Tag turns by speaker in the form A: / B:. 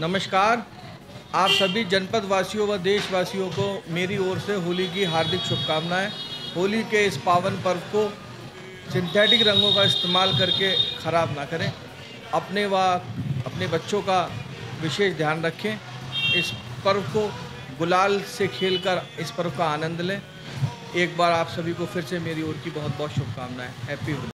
A: नमस्कार। आप सभी जनपद वासियों व देशवासियों को मेरी ओर से होली की हार्दिक शुभकामनाएं। होली के इस पावन पर्व को सिंथेटिक रंगों का इस्तेमाल करके ख़राब ना करें। अपने व अपने बच्चों का विशेष ध्यान रखें। इस पर्व को गुलाल से खेलकर इस पर्व का आनंद लें। एक बार आप सभी को फिर से मेरी ओर की बहुत बहुत शुभकामनाएं। हैप्पी होली।